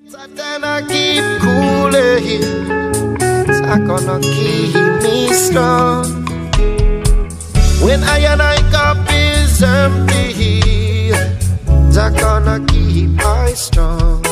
I keep cooling, it's gonna keep me strong. When I and I cup is empty, it's gonna keep I strong.